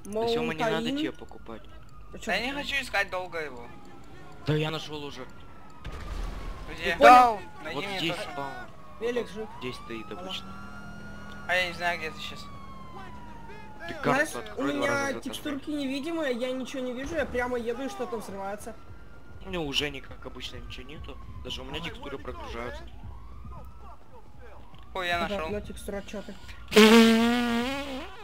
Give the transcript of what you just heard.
Да Сёма, не надо тебе покупать. Да я не хочу искать долго его. Да я нашел уже. Где? Да, Найди Вот мне здесь тоже. спаун. велик жив. Здесь стоит обычно. А я не знаю, где ты сейчас. Ты Знаешь, карту у открой 2 меня раза за текстурки невидимые, я ничего не вижу, я прямо еду и что-то взрывается. Ну уже никак обычно ничего нету. Даже у меня текстуры прогружаются. Ой, я нашел. На текстура что-то.